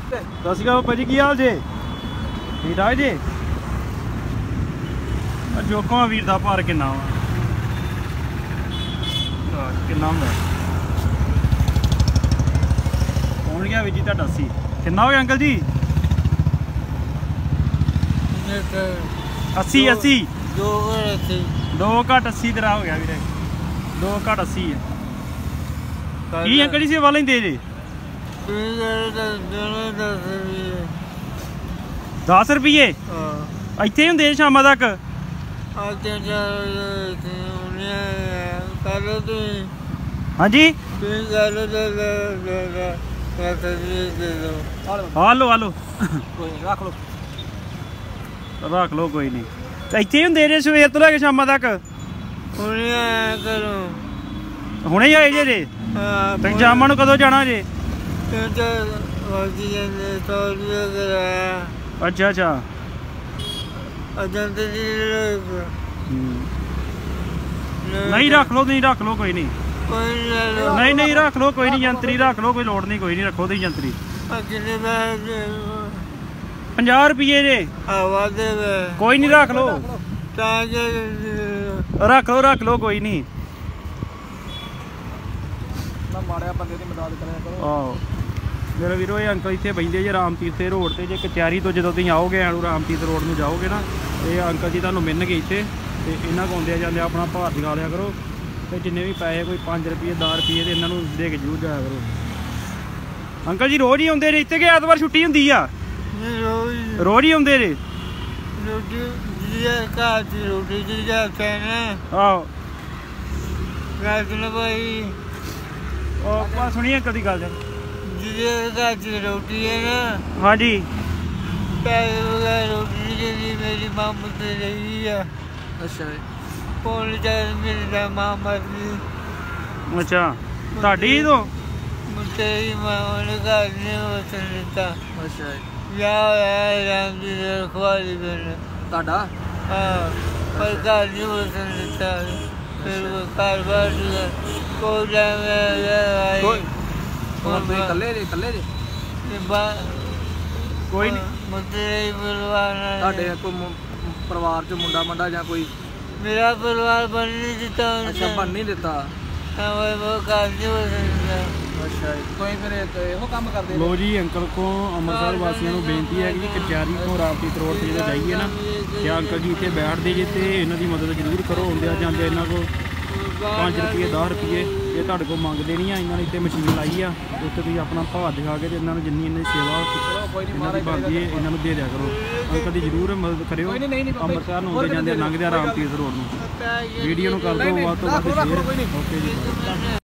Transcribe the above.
ਸਤਿ ਸ਼੍ਰੀ ਅਕਾਲ ਭਾਜੀ, ਕੀ ਹਾਲ ਜੇ? ਠੀਕ ਠਾਕ ਜੀ। ਜੋਖਾਂ ਵੀਰ ਦਾ ਭਾਰ ਕਿੰਨਾ ਵਾ? ਕਿੰਨਾ ਹੁੰਦਾ? ਪਹੁੰਚ ਗਿਆ ਵੀਰ ਜੀ ਤੁਹਾਡਾ 80। ਕਿੰਨਾ ਹੋ ਗਿਆ ਅੰਕਲ ਜੀ? 80 2 ਘੱਟ 80 ਤੇਰਾ ਹੋ ਗਿਆ ਵੀਰੇ। 2 ਘੱਟ 80 ਹੈ। ਕੀ ਅੰਕਲ ਜੀ ਸੇਵਾ ਲੈਂਦੇ ਜੇ? 10 ਰੁਪਏ ਇੱਥੇ ਹੁੰਦੇ ਸ਼ਾਮਾਂ ਤੱਕ? ਹਾਂਜੀ ਹਾਲੋ ਹਾਲੋ ਰੱਖ ਲਓ ਕੋਈ ਨਹੀਂ। ਇੱਥੇ ਹੁੰਦੇ ਜੇ ਸਵੇਰ ਤੋਂ ਲੈ ਕੇ ਸ਼ਾਮਾਂ ਤੱਕ? ਹੁਣੇ ਹੀ ਆਏ ਜੇ? ਤੇ ਸ਼ਾਮਾਂ ਨੂੰ ਕਦੋਂ ਜਾਣਾ ਜੇ? ਅੱਛਾ ਅੱਛਾ ਨਹੀਂ ਰੱਖ ਲਓ, ਨਹੀਂ ਰੱਖ ਲਓ ਕੋਈ ਨਹੀਂ। ਨਹੀਂ ਨਹੀਂ ਰੱਖ ਲਓ ਕੋਈ ਨਹੀਂ, ਜੰਤਰੀ ਰੱਖ ਲਓ, ਕੋਈ ਲੋੜ ਨਹੀਂ, ਕੋਈ ਨਹੀਂ ਰੱਖੋ ਤੁਸੀਂ ਜੰਤਰੀ। 50 ਰੁਪਏ ਜੇ? ਕੋਈ ਨਹੀਂ ਰੱਖ ਲਓ, ਰੱਖ ਲਓ ਕੋਈ ਨਹੀਂ। ਮਾੜਿਆ ਬੰਦੇ ਦੀ ਮਦਦ ਕਰਿਆ ਕਰੋ। ਆਹੋ ਮੇਰੇ ਵੀਰੋ, ਇਹ ਅੰਕਲ ਇੱਥੇ ਬਹਿੰਦੇ ਜੇ ਰਾਮ ਤੀਰਥ ਰੋਡ ਤੇ। ਜੇ ਕਚਹਿਰੀ ਤੋਂ ਜਦੋਂ ਤੁਸੀਂ ਆਓਗੇ ਰਾਮ ਤੀਰਥ ਰੋਡ ਨੂੰ ਜਾਓਗੇ ਨਾ, ਇਹ ਅੰਕਲ ਜੀ ਤੁਹਾਨੂੰ ਮਿਲਣਗੇ ਇੱਥੇ। ਤੇ ਇਹਨਾਂ ਕੋਲ ਆਉਂਦੇ ਜਾਂਦੇ ਆਪਣਾ ਭਾਰ ਦਿਖਾ ਲਿਆ ਕਰੋ। ਤੇ ਜਿੰਨੇ ਵੀ ਪੈਸੇ ਕੋਈ 5 ਰੁਪਏ 10 ਰੁਪਏ ਤੇ ਇਹਨਾਂ ਨੂੰ ਦੇ ਕੇ ਜ਼ਰੂਰ ਜਾਇਆ ਕਰੋ। ਅੰਕਲ ਜੀ ਰੋਜ਼ ਹੀ ਆਉਂਦੇ ਨੇ ਇੱਥੇ ਕਿ ਐਤਵਾਰ ਛੁੱਟੀ ਹੁੰਦੀ ਆ? ਰੋਜ਼ ਹੀ ਆਉਂਦੇ ਨੇ। ਆਹੋ ਆਪਾਂ ਸੁਣੀ ਅੰਕਲ ਦੀ ਗੱਲ। ਰੋਟੀ ਹੈ ਨਾ, ਹਾਂਜੀ ਪੈਸੇ ਵਗੈਰਾ ਰੋਟੀ ਨਹੀਂ ਦਿੰਦੀ ਮੇਰੀ ਮਾਂ ਮੁੱਦੇ ਰਹੀ ਆ। ਅੱਛਾ ਪੌਣ ਚਾਰ ਮੇਰੀ ਮਾਂ ਮਰ ਗਈ। ਅੱਛਾ ਤੁਹਾਡੀ ਤੋਂ ਤੇਰੀ ਮਾਂ ਉਹਨੇ ਘਰ ਨਹੀਂ ਵਸਣ ਦਿੱਤਾ। ਅੱਛਾ ਵਿਆਹ ਹੋਇਆ ਰਾਮ ਦੀ ਰਖਵਾਲੀ ਮੈਨੂੰ ਤੁਹਾਡਾ? ਹਾਂ ਪਰ ਘਰ ਨਹੀਂ ਵਸਣ ਦਿੱਤਾ। ਫਿਰ ਉਹ ਘਰ ਬਾਹਰ ਕੋਈ ਕੋਈ ਨਹੀਂ। ਤੁਹਾਡੇ ਕੋਈ ਪਰਿਵਾਰ ਚ ਮੁੰਡਾ ਮੰਡਾ ਜਾਂ ਕੋਈ? ਮੇਰਾ ਪਰਿਵਾਰ ਬਣ ਨਹੀਂ ਦਿੱਤਾ। ਅੱਛਾ ਬਣ ਨਹੀਂ ਦਿੱਤਾ। ਅੱਛਾ ਕੋਈ ਫਿਰ ਇਹੋ ਕੰਮ ਕਰਦੇ? ਲੋ ਜੀ ਅੰਕਲ ਕੋ ਅੰਮ੍ਰਿਤਸਰ ਵਾਸੀਆਂ ਨੂੰ ਬੇਨਤੀ ਹੈ ਕਿ ਕਚਹਿਰੀ ਤੋਂ ਰਾਮਤੀਰਥ ਰੋਡ ਤੇ ਜਦੋਂ ਜਾਈਏ ਨਾ, ਤੇ ਅੰਕਲ ਜੀ ਇੱਥੇ ਬੈਠਦੇ ਜੇ ਤੇ ਇਹਨਾਂ ਦੀ ਮਦਦ ਜ਼ਰੂਰ ਕਰੋ। ਆਉਂਦਿਆਂ ਜਾਂਦੇ ਇਹਨਾਂ ਕੋਲ 5 ਰੁਪਏ 10 ਰੁਪਏ ਇਹ ਤੁਹਾਡੇ ਕੋਲ ਮੰਗਦੇ ਨਹੀਂ ਆ। ਇਹਨਾਂ ਨੇ ਇੱਥੇ ਮਸ਼ੀਨ ਲਾਈ ਆ, ਉੱਥੇ ਤੁਸੀਂ ਆਪਣਾ ਭਾਰ ਦਿਖਾ ਕੇ ਤੇ ਇਹਨਾਂ ਨੂੰ ਜਿੰਨੀ ਇਹਨਾਂ ਦੀ ਸੇਵਾ ਇਹਨਾਂ ਦੀ ਬਣਦੀ ਹੈ ਇਹਨਾਂ ਨੂੰ ਦੇ ਦਿਆ ਕਰੋ। ਅੰਕਲ ਦੀ ਜ਼ਰੂਰ ਮਦਦ ਕਰਿਓ। ਅੰਮ੍ਰਿਤਸਰ ਨੂੰ ਆਉਂਦੇ ਜਾਂਦੇ ਲੰਘਦੇ ਆ ਰਾਮਤੀਰਥ ਰੋਡ ਨੂੰ। ਵੀਡੀਓ ਨੂੰ ਕਰ ਦਿਓ ਵੱਧ ਤੋਂ ਵੱਧ ਸ਼ੇਅਰ। ਓਕੇ ਜੀ।